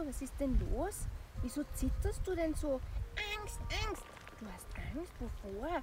was ist denn los? Wieso zitterst du denn so? Angst, Angst. Du hast Angst? Wovor?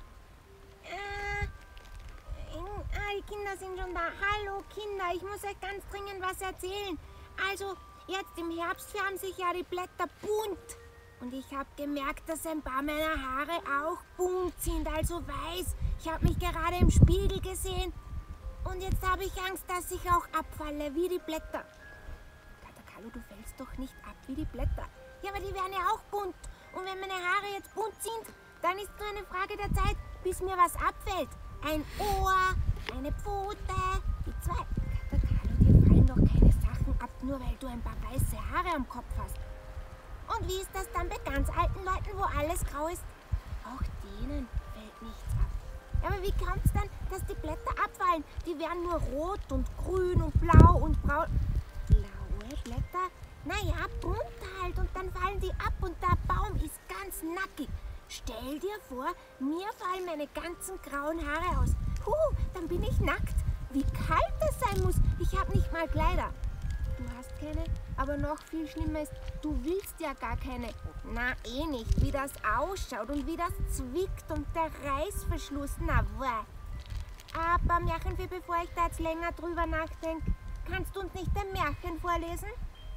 Die Kinder sind schon da. Hallo Kinder, ich muss euch ganz dringend was erzählen. Also, jetzt im Herbst färben sich ja die Blätter bunt. Und ich habe gemerkt, dass ein paar meiner Haare auch bunt sind, also weiß. Ich habe mich gerade im Spiegel gesehen. Und jetzt habe ich Angst, dass ich auch abfalle, wie die Blätter. Carlo, du fällst doch nicht ab wie die Blätter. Ja, aber die werden ja auch bunt. Und wenn meine Haare jetzt bunt sind, dann ist nur eine Frage der Zeit, bis mir was abfällt. Ein Ohr, eine Pfote, die zwei. Carlo, dir fallen doch keine Sachen ab, nur weil du ein paar weiße Haare am Kopf hast. Und wie ist das dann bei ganz alten Leuten, wo alles grau ist? Auch denen fällt nichts ab. Aber wie kommt es dann, dass die Blätter abfallen? Die werden nur rot und grün und blau und braun. Blaue Blätter? Naja, bunt halt. Und dann fallen die ab und der Baum ist ganz nackig. Stell dir vor, mir fallen meine ganzen grauen Haare aus. Dann bin ich nackt. Wie kalt es sein muss. Ich habe nicht mal Kleider. Du hast keine, aber noch viel schlimmer ist, du willst ja gar keine. Na, eh nicht, wie das ausschaut und wie das zwickt und der Reißverschluss, na wah. Aber Märchenfee, bevor ich da jetzt länger drüber nachdenke, kannst du uns nicht ein Märchen vorlesen?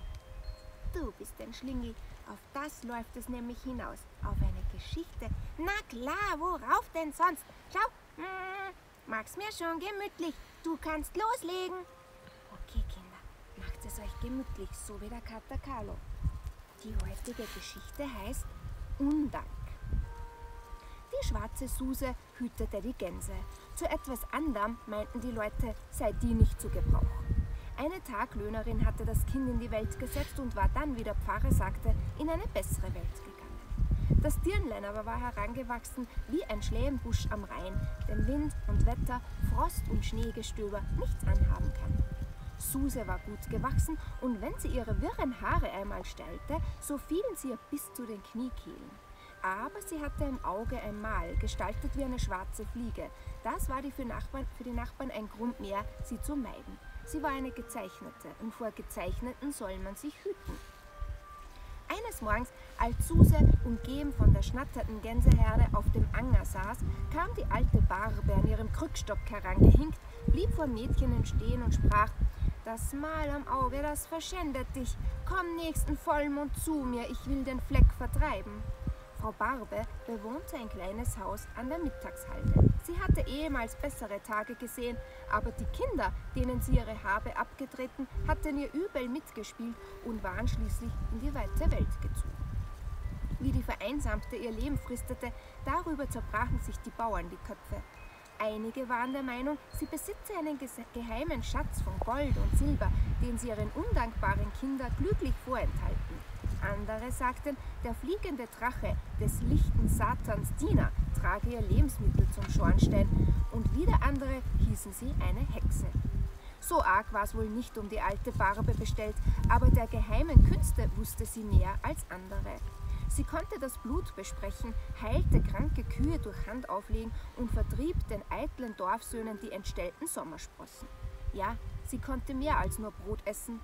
Du bist ein Schlingel, auf das läuft es nämlich hinaus, auf eine Geschichte. Na klar, worauf denn sonst? Schau, mag's mir schon gemütlich, du kannst loslegen. Okay, Kinder. Macht es euch gemütlich, so wie der Kater Carlo. Die heutige Geschichte heißt Undank. Die schwarze Suse hütete die Gänse. Zu etwas anderem meinten die Leute, sei die nicht zu gebrauchen. Eine Taglöhnerin hatte das Kind in die Welt gesetzt und war dann, wie der Pfarrer sagte, in eine bessere Welt gegangen. Das Dirnlein aber war herangewachsen wie ein Schlehenbusch am Rhein, dem Wind und Wetter, Frost und Schneegestöber nichts anhaben kann. Suse war gut gewachsen und wenn sie ihre wirren Haare einmal stellte, so fielen sie ihr bis zu den Kniekehlen. Aber sie hatte im Auge ein Mal, gestaltet wie eine schwarze Fliege. Das war für die Nachbarn ein Grund mehr, sie zu meiden. Sie war eine Gezeichnete und vor Gezeichneten soll man sich hüten. Eines Morgens, als Suse, umgeben von der schnatternden Gänseherde, auf dem Anger saß, kam die alte Barbe an ihrem Krückstock herangehinkt, blieb vor Mädchenen stehen und sprach: Das Mal am Auge, das verschändet dich. Komm nächsten Vollmond zu mir, ich will den Fleck vertreiben. Frau Barbe bewohnte ein kleines Haus an der Mittagshalde. Sie hatte ehemals bessere Tage gesehen, aber die Kinder, denen sie ihre Habe abgetreten, hatten ihr übel mitgespielt und waren schließlich in die weite Welt gezogen. Wie die Vereinsamte ihr Leben fristete, darüber zerbrachen sich die Bauern die Köpfe. Einige waren der Meinung, sie besitze einen geheimen Schatz von Gold und Silber, den sie ihren undankbaren Kindern glücklich vorenthalten. Andere sagten, der fliegende Drache des lichten Satans Diener trage ihr Lebensmittel zum Schornstein, und wieder andere hießen sie eine Hexe. So arg war es wohl nicht um die alte Barbe bestellt, aber der geheimen Künste wusste sie mehr als andere. Sie konnte das Blut besprechen, heilte kranke Kühe durch Handauflegen und vertrieb den eitlen Dorfsöhnen die entstellten Sommersprossen. Ja, sie konnte mehr als nur Brot essen.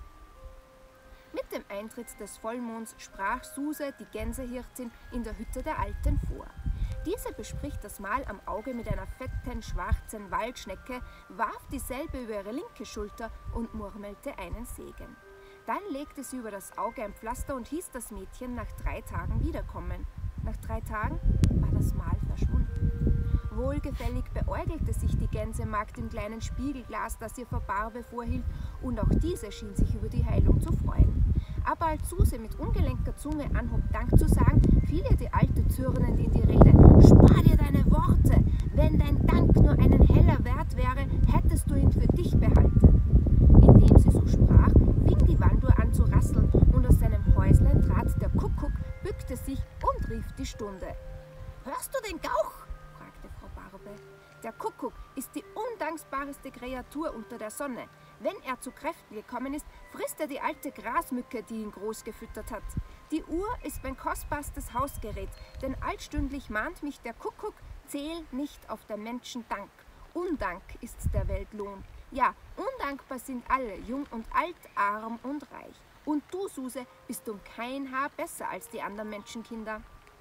Mit dem Eintritt des Vollmonds sprach Suse, die Gänsehirtin, in der Hütte der Alten vor. Diese bespricht das Mal am Auge mit einer fetten, schwarzen Waldschnecke, warf dieselbe über ihre linke Schulter und murmelte einen Segen. Dann legte sie über das Auge ein Pflaster und hieß das Mädchen nach 3 Tagen wiederkommen. Nach 3 Tagen war das Mal verschwunden. Wohlgefällig beäugelte sich die Gänsemagd im kleinen Spiegelglas, das ihr Frau Barbe vorhielt, und auch diese schien sich über die Heilung zu freuen. Aber als Suse mit ungelenker Zunge anhob, Dank zu sagen, fiel ihr die Alte zürnend in die Rede. Spar dir deine Worte! Wenn dein Dank nur einen Heller wert wäre, hättest du ihn für dich behalten. Indem sie so sprach, fing die Wanduhr an zu rasseln, und aus seinem Häuslein trat der Kuckuck, bückte sich und rief die Stunde. »Hörst du den Gauch?« fragte Frau Barbe. Der Kuckuck ist die undankbarste Kreatur unter der Sonne. Wenn er zu Kräften gekommen ist, frisst er die alte Grasmücke, die ihn groß gefüttert hat. Die Uhr ist mein kostbarstes Hausgerät, denn altstündlich mahnt mich der Kuckuck, zähl nicht auf der Menschen Dank. Undank ist der Welt Lohn. Ja, undankbar sind alle, jung und alt, arm und reich. Und du, Suse, bist um kein Haar besser als die anderen Menschenkinder.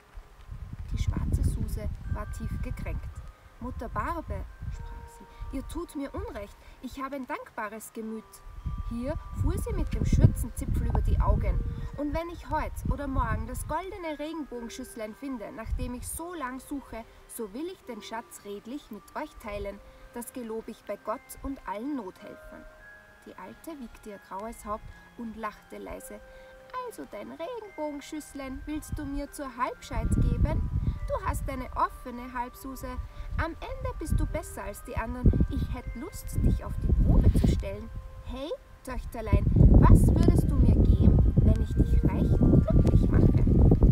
Die schwarze Suse war tief gekränkt. Mutter Barbe, sprach sie, ihr tut mir Unrecht, ich habe ein dankbares Gemüt. Hier fuhr sie mit dem Schürzenzipfel über die Augen. Und wenn ich heut oder morgen das goldene Regenbogenschüsslein finde, nachdem ich so lang suche, so will ich den Schatz redlich mit euch teilen. Das gelob ich bei Gott und allen Nothelfern. Die Alte wiegte ihr graues Haupt und lachte leise. Also dein Regenbogenschüsslein willst du mir zur Halbscheid geben? Du hast eine offene Halbsuse. Am Ende bist du besser als die anderen. Ich hätt Lust, dich auf die Probe zu stellen. Hey, Töchterlein, was würdest du mir geben, wenn ich dich reich und glücklich mache?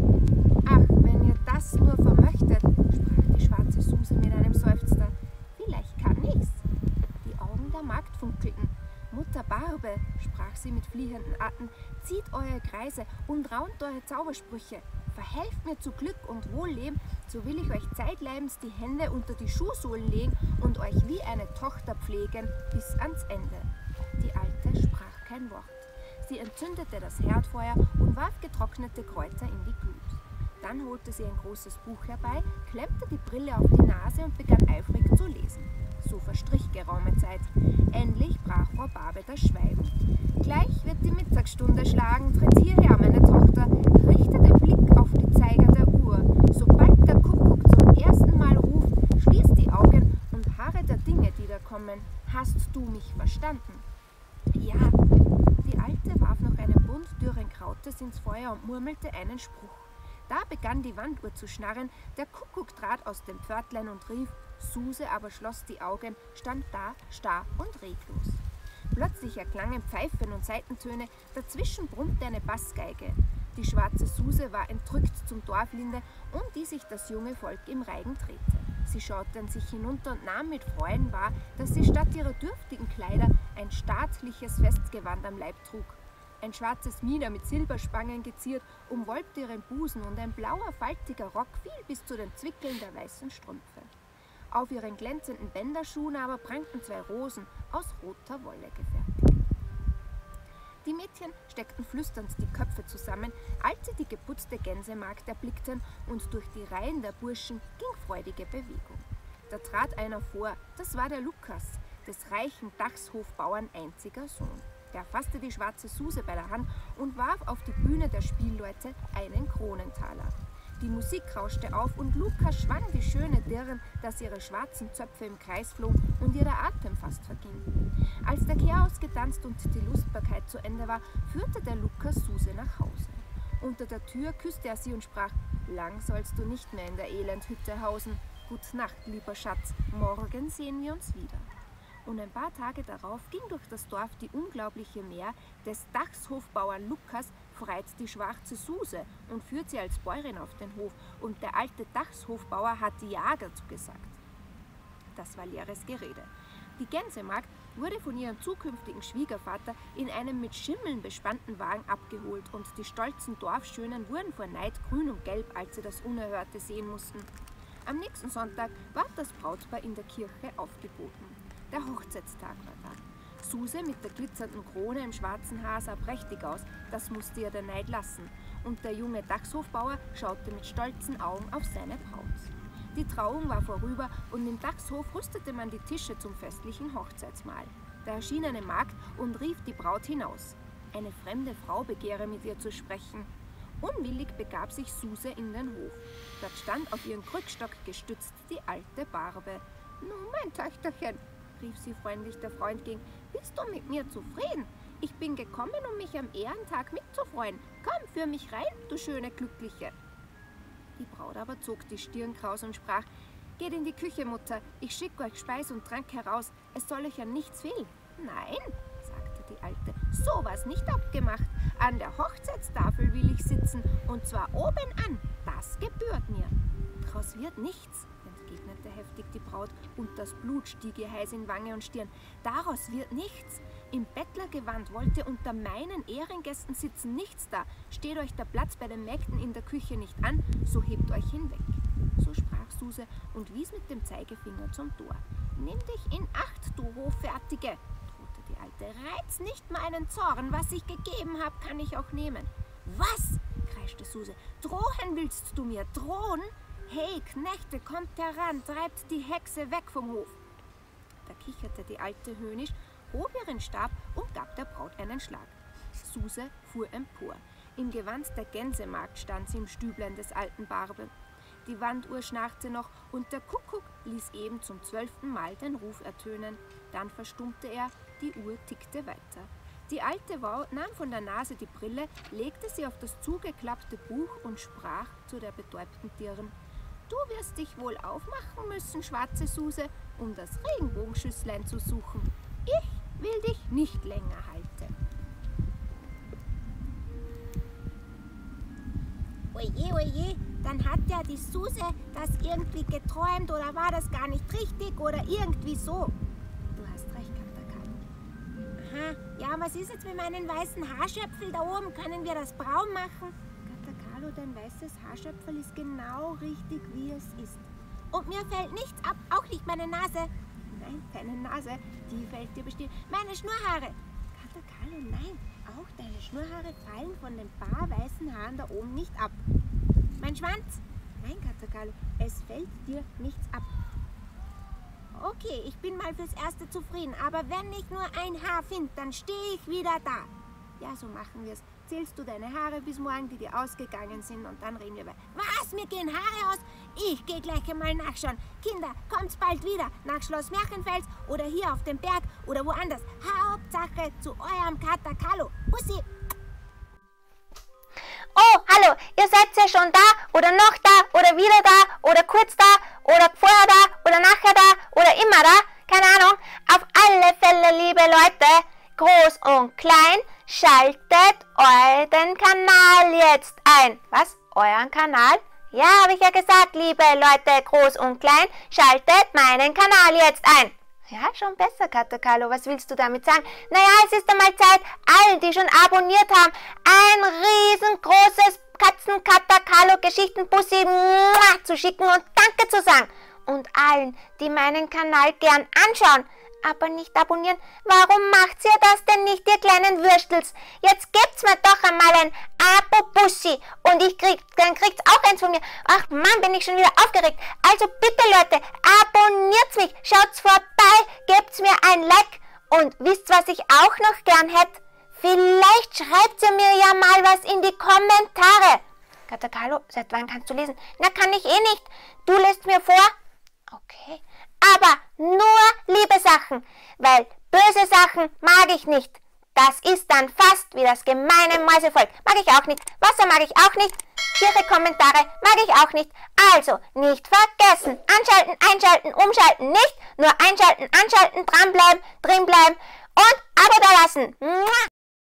Ach, wenn ihr das nur vermöchtet, sprach die schwarze Suse mit einem Seufzer. Vielleicht kann ich's. Die Augen der Magd funkelten. Mutter Barbe, sprach sie mit fliehenden Atem, zieht eure Kreise und raunt eure Zaubersprüche. Verhelft mir zu Glück und Wohlleben, so will ich euch zeitleibens die Hände unter die Schuhsohlen legen und euch wie eine Tochter pflegen bis ans Ende. Die Alte sprach kein Wort. Sie entzündete das Herdfeuer und warf getrocknete Kräuter in die Glut. Dann holte sie ein großes Buch herbei, klemmte die Brille auf die Nase und begann eifrig zu lesen. So verstrich geraume Zeit. Endlich brach Frau Barbe das Schweigen. Gleich wird die Mittagsstunde schlagen, tritt hierher, meine Tochter, richte den Blick auf die Zeiger der Uhr. Sobald der Kuckuck zum ersten Mal ruft, schließ die Augen und harre der Dinge, die da kommen. Hast du mich verstanden? Ja. Die Alte warf noch einen Bund dürren Krautes ins Feuer und murmelte einen Spruch. Da begann die Wanduhr zu schnarren, der Kuckuck trat aus dem Pförtlein und rief, Suse aber schloss die Augen, stand da, starr und reglos. Plötzlich erklangen Pfeifen und Saitentöne, dazwischen brummte eine Bassgeige. Die schwarze Suse war entrückt zum Dorflinde, um die sich das junge Volk im Reigen drehte. Sie schaute an sich hinunter und nahm mit Freuden wahr, dass sie statt ihrer dürftigen Kleider ein staatliches Festgewand am Leib trug. Ein schwarzes Mieder mit Silberspangen geziert umwölbte ihren Busen und ein blauer, faltiger Rock fiel bis zu den Zwickeln der weißen Strümpfe. Auf ihren glänzenden Bänderschuhen aber prangten 2 Rosen aus roter Wolle gefertigt. Die Mädchen steckten flüsternd die Köpfe zusammen, als sie die geputzte Gänsemagd erblickten, und durch die Reihen der Burschen ging freudige Bewegung. Da trat einer vor, das war der Lukas, des reichen Dachshofbauern einziger Sohn. Der fasste die schwarze Suse bei der Hand und warf auf die Bühne der Spielleute einen Kronentaler. Die Musik rauschte auf und Lukas schwang die schöne Dirn, dass ihre schwarzen Zöpfe im Kreis flogen und ihr der Atem fast verging. Als der Kehr ausgetanzt und die Lustbarkeit zu Ende war, führte der Lukas Suse nach Hause. Unter der Tür küsste er sie und sprach, lang sollst du nicht mehr in der Elendhütte hausen. Gut Nacht, lieber Schatz, morgen sehen wir uns wieder. Und ein paar Tage darauf ging durch das Dorf die unglaubliche Mär des Dachshofbauern Lukas freit die schwarze Suse und führt sie als Bäuerin auf den Hof, und der alte Dachshofbauer hat Ja dazu gesagt. Das war leeres Gerede. Die Gänsemagd wurde von ihrem zukünftigen Schwiegervater in einem mit Schimmeln bespannten Wagen abgeholt, und die stolzen Dorfschönen wurden vor Neid grün und gelb, als sie das Unerhörte sehen mussten. Am nächsten Sonntag ward das Brautpaar in der Kirche aufgeboten. Der Hochzeitstag war da. Suse mit der glitzernden Krone im schwarzen Haar sah prächtig aus, das musste ihr der Neid lassen. Und der junge Dachshofbauer schaute mit stolzen Augen auf seine Braut. Die Trauung war vorüber und im Dachshof rüstete man die Tische zum festlichen Hochzeitsmahl. Da erschien eine Magd und rief die Braut hinaus. Eine fremde Frau begehre mit ihr zu sprechen. Unwillig begab sich Suse in den Hof. Dort stand auf ihren Krückstock gestützt die alte Barbe. »Nun, mein Töchterchen«, rief sie freundlich der Frau entgegen, »bist du mit mir zufrieden? Ich bin gekommen, um mich am Ehrentag mitzufreuen. Komm, führ mich rein, du schöne Glückliche.« Die Braut aber zog die Stirn kraus und sprach, »Geht in die Küche, Mutter, ich schicke euch Speis und Trank heraus, es soll euch an nichts fehlen.« »Nein«, sagte die Alte, »sowas nicht abgemacht. An der Hochzeitstafel will ich sitzen, und zwar oben an, das gebührt mir.« »Draus wird nichts«, entgegnete heftig die Braut, und das Blut stieg ihr heiß in Wange und Stirn. »Daraus wird nichts. Im Bettlergewand wollt ihr unter meinen Ehrengästen sitzen, nichts da. Steht euch der Platz bei den Mägden in der Küche nicht an, so hebt euch hinweg.« So sprach Suse und wies mit dem Zeigefinger zum Tor. »Nimm dich in Acht, du Hoffertige«, drohte die Alte. Reiz nicht meinen Zorn. Was ich gegeben habe, kann ich auch nehmen. Was? Kreischte Suse. Drohen willst du mir? Drohen? Hey, Knechte, kommt heran, treibt die Hexe weg vom Hof. Da kicherte die Alte höhnisch, hob ihren Stab und gab der Braut einen Schlag. Suse fuhr empor. Im Gewand der Gänsemagd stand sie im Stüblein des alten Barbe. Die Wanduhr schnarrte noch und der Kuckuck ließ eben zum 12. Mal den Ruf ertönen. Dann verstummte er, die Uhr tickte weiter. Die alte Wau nahm von der Nase die Brille, legte sie auf das zugeklappte Buch und sprach zu der betäubten Dirn: Du wirst dich wohl aufmachen müssen, schwarze Suse, um das Regenbogenschüsslein zu suchen. Ich will dich nicht länger halten. Oje, oje, dann hat ja die Suse das irgendwie geträumt oder war das gar nicht richtig oder irgendwie so. Du hast recht, Katakalo. Aha, ja, was ist jetzt mit meinen weißen Haarschöpfel da oben? Können wir das braun machen? Katakalo, dein weißes Haarschöpfel ist genau richtig, wie es ist. Und mir fällt nichts ab, auch nicht meine Nase. Nein, deine Nase, die fällt dir bestimmt. Meine Schnurrhaare. Katakalo, nein, auch deine Schnurrhaare fallen von den paar weißen Haaren da oben nicht ab. Mein Schwanz? Nein, Katakalo, es fällt dir nichts ab. Okay, ich bin mal fürs Erste zufrieden, aber wenn ich nur ein Haar finde, dann stehe ich wieder da. Ja, so machen wir es. Zählst du deine Haare bis morgen, die dir ausgegangen sind, und dann reden wir weiter. Was? Mir gehen Haare aus? Ich gehe gleich einmal nachschauen. Kinder, kommt's bald wieder nach Schloss Märchenfels oder hier auf dem Berg oder woanders. Hauptsache zu eurem Katakalo. Bussi! Oh, hallo, ihr seid ja schon da oder noch da oder wieder da oder kurz da oder vorher da oder nachher da oder immer da, keine Ahnung. Auf alle Fälle, liebe Leute, groß und klein, schaltet euren Kanal jetzt ein. Was? Euren Kanal? Ja, habe ich ja gesagt, liebe Leute, groß und klein, schaltet meinen Kanal jetzt ein. Ja, schon besser, Katakalo. Was willst du damit sagen? Naja, es ist einmal Zeit, allen, die schon abonniert haben, ein riesengroßes Katzen-Katakalo-Geschichten-Bussi zu schicken und Danke zu sagen. Und allen, die meinen Kanal gern anschauen, aber nicht abonnieren, warum macht ihr das denn nicht, ihr kleinen Würstels? Jetzt gebt's mir doch einmal ein Abo-Bussi und dann kriegt's auch eins von mir. Ach Mann, bin ich schon wieder aufgeregt. Also bitte Leute, abonniert's mich, schaut's vorbei, gebt's mir ein Like und wisst, was ich auch noch gern hätte? Vielleicht schreibt ihr mir ja mal was in die Kommentare. Katakalo, seit wann kannst du lesen? Na, kann ich eh nicht. Du lässt mir vor? Okay. Aber nur liebe Sachen, weil böse Sachen mag ich nicht. Das ist dann fast wie das gemeine Mäusevolk. Mag ich auch nicht. Wasser mag ich auch nicht. Ihre Kommentare mag ich auch nicht. Also nicht vergessen. Anschalten, einschalten, umschalten nicht. Nur einschalten, anschalten, dranbleiben, drinbleiben und Abo da lassen.